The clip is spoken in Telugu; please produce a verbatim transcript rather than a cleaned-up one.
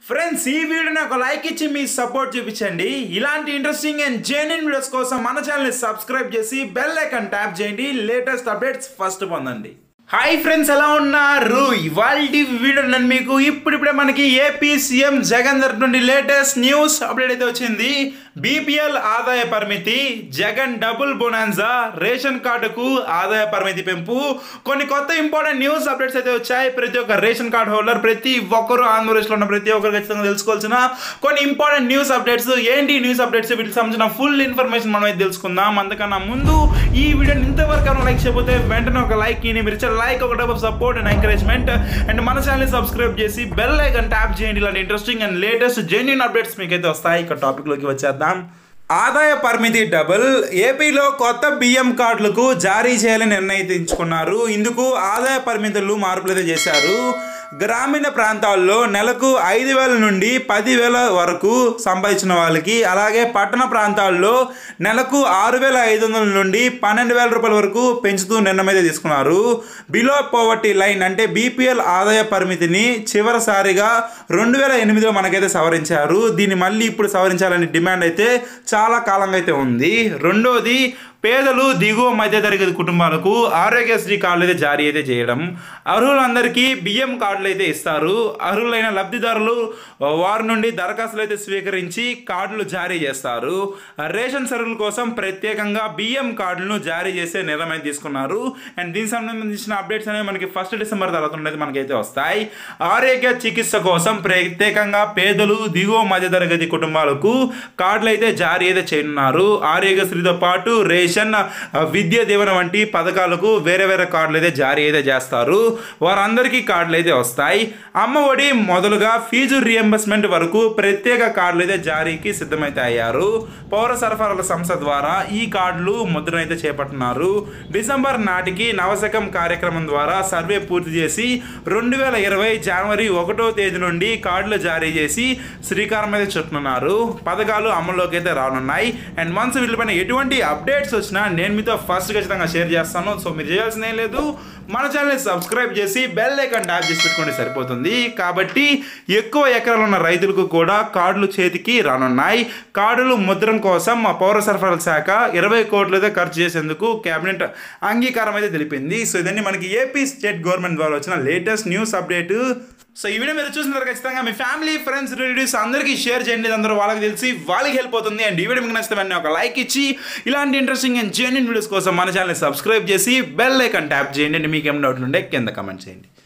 ఫ్రెండ్స్ ఈ వీడియోని ఒక లైక్ ఇచ్చి మీ సపోర్ట్ చూపించండి. ఇలాంటి ఇంట్రెస్టింగ్ అండ్ జెన్యూన్ వీడియోస్ కోసం మన ఛానల్ని సబ్స్క్రైబ్ చేసి బెల్ ఐకాన్ ట్యాప్ చేయండి. లేటెస్ట్ అప్డేట్స్ ఫస్ట్ పొందండి. హాయ్ ఫ్రెండ్స్, ఎలా ఉన్నారు? ఇవాళ వీడియో నేను మీకు ఇప్పుడిప్పుడే మనకి ఏపీ సీఎం జగన్ తరపు నుండి లేటెస్ట్ న్యూస్ అప్డేట్ అయితే వచ్చింది. బీపీఎల్ ఆదాయ పరిమితి, జగన్ డబుల్ బొనాన్జా, రేషన్ కార్డుకు ఆదాయ పరిమితి పెంపు, కొన్ని కొత్త ఇంపార్టెంట్ న్యూస్ అప్డేట్స్ అయితే వచ్చాయి. ప్రతి ఒక్క రేషన్ కార్డు హోల్డర్, ప్రతి ఒక్కరు ఆంధ్రప్రదేశ్లో ఉన్న ప్రతి ఒక్కరు ఖచ్చితంగా తెలుసుకోవాల్సిన కొన్ని ఇంపార్టెంట్ న్యూస్ అప్డేట్స్. ఏంటి న్యూస్ అప్డేట్స్? వీటికి సంబంధించిన ఫుల్ ఇన్ఫర్మేషన్ మనం అయితే తెలుసుకుందాం. అందుకన్నా ముందు ఈ వీడియోని ఇంతవరకు లైక్ చేయకపోతే వెంటనే ఒక లైక్ ఇని మీరు లైక్ ఒక type of support and encouragement. And మన ఛానల్ని సబ్స్క్రైబ్ చేసి బెల్ ఐకాన్ ట్యాప్ చేయండి. ఇలాంటి interesting and latest genuine updates మీకైతే వస్తాయి. ఇక టాపిక్లోకి వచ్చేద్దాం. ఆదాయ పరిమితి డబుల్. ఏపీలో కొత్త బియ్యం కార్డులకు జారీ చేయాలని నిర్ణయించుకున్నారు. ఇందుకు ఆదాయ పరిమితులు మార్పులు అయితే చేశారు. గ్రామీణ ప్రాంతాల్లో నెలకు ఐదు వేల నుండి పదివేల వరకు సంపాదించిన వాళ్ళకి, అలాగే పట్టణ ప్రాంతాల్లో నెలకు ఆరు వేల ఐదు వందల నుండి పన్నెండు వేల రూపాయల వరకు పెంచుతూ నిర్ణయం అయితే తీసుకున్నారు. బిలో పోవర్టీ లైన్ అంటే బీపీఎల్ ఆదాయ పరిమితిని చివరిసారిగా రెండు వేల ఎనిమిదిలో మనకైతే సవరించారు. దీన్ని మళ్ళీ ఇప్పుడు సవరించాలనే డిమాండ్ అయితే చాలా కాలంగా అయితే ఉంది. రెండోది, పేదలు, దిగువ మధ్యతరగతి కుటుంబాలకు ఆరోగ్యశ్రీ కార్డులు అయితే జారీ అయితే చేయడం. అర్హులందరికీ బియ్యం కార్డులు అయితే ఇస్తారు. అర్హులైన లబ్ధిదారులు వారి నుండి దరఖాస్తులు అయితే స్వీకరించి కార్డులు జారీ చేస్తారు. రేషన్ సరుకుల కోసం ప్రత్యేకంగా బియ్యం కార్డులను జారీ చేసే నిర్ణయం తీసుకున్నారు. అండ్ దీనికి సంబంధించిన అప్డేట్స్ అనేవి మనకి ఫస్ట్ డిసెంబర్ తర్వాత ఉండేది మనకైతే వస్తాయి. ఆరోగ్య చికిత్స కోసం ప్రత్యేకంగా పేదలు, దిగువ మధ్యతరగతి కుటుంబాలకు కార్డులు అయితే జారీ అయితే చేయనున్నారు. ఆరోగ్యశ్రీతో పాటు రేషన్, విద్యా దీవెన వంటి పథకాలకు వేరే వేరే కార్డులు అయితే జారీ అయితే చేస్తారు. వారందరికీ కార్డులు అయితే వస్తాయి. అమ్మ ఒడి మొదలుగా ఫీజు రియంబర్స్మెంట్ వరకు ప్రత్యేక కార్డులు అయితే జారీకి సిద్ధమైతే అయ్యారు. పౌర సరఫరాల సంస్థ ద్వారా ఈ కార్డులు ముద్రణ అయితే చేపడుతున్నారు. డిసెంబర్ నాటికి నవశకం కార్యక్రమం ద్వారా సర్వే పూర్తి చేసి రెండు వేల ఇరవై జనవరి ఒకటో తేదీ నుండి కార్డులు జారీ చేసి శ్రీకారం అయితే చుట్టనున్నారు. పథకాలు అమల్లోకి అయితే రానున్నాయి. అండ్ వన్స్ వీళ్ళపైన ఎటువంటి అప్డేట్స్ వచ్చినా నేను మీతో ఫస్ట్ ఖచ్చితంగా షేర్ చేస్తాను. సో మీరు చేయాల్సిందేం లేదు, మన ఛానల్ని సబ్స్క్రైబ్ చేసి బెల్ ఐకాన్ ట్యాప్ చేసి పెట్టుకుంటే సరిపోతుంది. కాబట్టి ఎక్కువ ఎకరాలు ఉన్న రైతులకు కూడా కార్డులు చేతికి రానున్నాయి. కార్డులు ముద్రణ కోసం మా పౌర సరఫరాల శాఖ ఇరవై కోట్లు అయితే ఖర్చు చేసేందుకు కేబినెట్ అంగీకారం అయితే తెలిపింది. సో ఇదన్నీ మనకి ఏపీ స్టేట్ గవర్నమెంట్ ద్వారా వచ్చిన లేటెస్ట్ న్యూస్ అప్డేట్. సో ఈ వీడియో మీరు చూసిన తర్వాత ఖచ్చితంగా మీ ఫ్యామిలీ, ఫ్రెండ్స్, రిలేటివ్స్ అందరికీ షేర్ చేయండి. అందరూ వాళ్ళకి తెలిసి వాళ్ళకి హెల్ప్ అవుతుంది. అండ్ ఈ వీడియో మీకు నచ్చితే వెంటనే ఒక లైక్ ఇచ్చి ఇలాంటి ఇంట్రెస్టింగ్ అండ్ జెన్యూన్ వీడియోస్ కోసం మన ఛానల్ని సబ్స్క్రైబ్ చేసి బెల్ ఐకాన్ ట్యాప్ చేయండి. అండ్ మీకు ఏం డౌట్లు ఉంటే కింద కమెంట్ చేయండి.